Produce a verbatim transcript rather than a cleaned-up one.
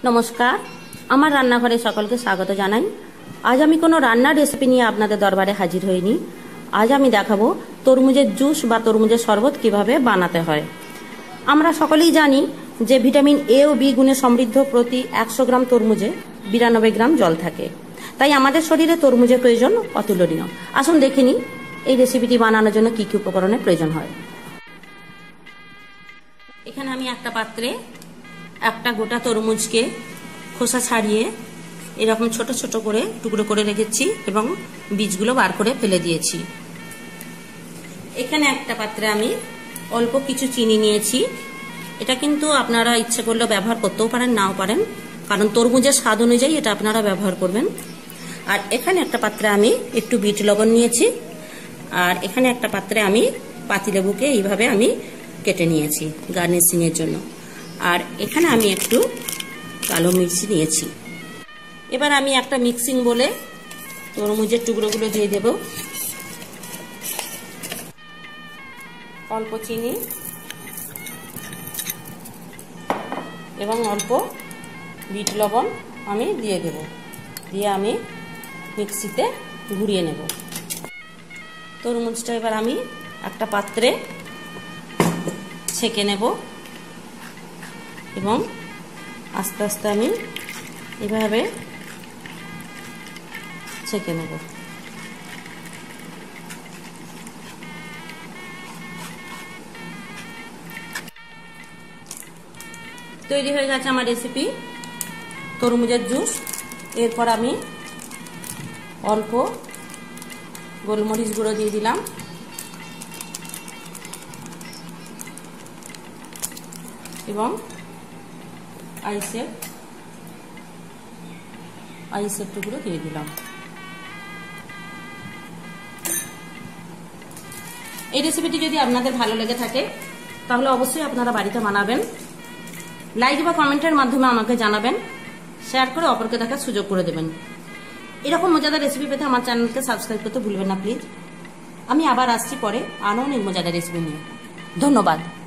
নমস্কার, আমার রান্নাঘরে সকলকে স্বাগত জানাই। আজ আমি কোনো রান্নার রেসিপি নিয়ে আপনাদের দরবারে হাজির হইনি। আজ আমি দেখাবো তরমুজের জুস বা তরমুজের শরবত কিভাবে বানাতে হয়। আমরা সকলেই জানি যে ভিটামিন এ ও বি গুণে সমৃদ্ধ প্রতি একশো গ্রাম তরমুজে বিরানব্বই গ্রাম জল থাকে, তাই আমাদের শরীরে তরমুজের প্রয়োজন অতুলনীয়। আসুন দেখে নিই এই রেসিপিটি বানানোর জন্য কি কি উপকরণের প্রয়োজন হয়। এখানে আমি একটা পাত্রে একটা গোটা তরমুজকে খোসা ছাড়িয়ে এরকম ছোট ছোট করে টুকরো করে রেখেছি এবং বীজগুলো বার করে ফেলে দিয়েছি। এখানে একটা পাত্রে আমি অল্প কিছু চিনি নিয়েছি। এটা কিন্তু আপনারা ইচ্ছে করলে ব্যবহার করতেও পারেন, নাও পারেন, কারণ তরমুজের স্বাদ অনুযায়ী এটা আপনারা ব্যবহার করবেন। আর এখানে একটা পাত্রে আমি একটু বিট লবণ নিয়েছি। আর এখানে একটা পাত্রে আমি পাতিলেবুকে এইভাবে আমি কেটে নিয়েছি গার্নিশিং এর জন্য। আর এখানে আমি একটু কালো মির্চি নিয়েছি। এবার আমি একটা মিক্সিং বলে তরমুজের টুকরোগুলো দিয়ে দেব। অল্প চিনি এবং অল্প বিট লবণ আমি দিয়ে দেব, দিয়ে আমি মিক্সিতে ঘুরিয়ে নেব। তরমুজটা এবার আমি একটা পাত্রে ছেঁকে নেব এবং আস্তে আস্তে আমি এভাবে ছেঁকে নেব। তৈরি হয়ে গেছে আমার রেসিপি তরমুজের জুস। এরপর আমি অল্প গোলমরিচ গুঁড়ো দিয়ে দিলাম এবং আইসের আইসের টুকরো দিয়ে দিলাম। এই রেসিপিটি যদি আপনাদের ভালো লেগে থাকে তাহলে অবশ্যই আপনারা বাড়িতে বানাবেন। লাইক বা কমেন্টের মাধ্যমে আমাকে জানাবেন, শেয়ার করে অপরকে দেখার সুযোগ করে দেবেন। এরকম মজাদার রেসিপি পেতে আমার চ্যানেলকে সাবস্ক্রাইব করতে ভুলবেন না প্লিজ। আমি আবার আসছি পরে আরো অনেক মজাদার রেসিপি নিয়ে। ধন্যবাদ।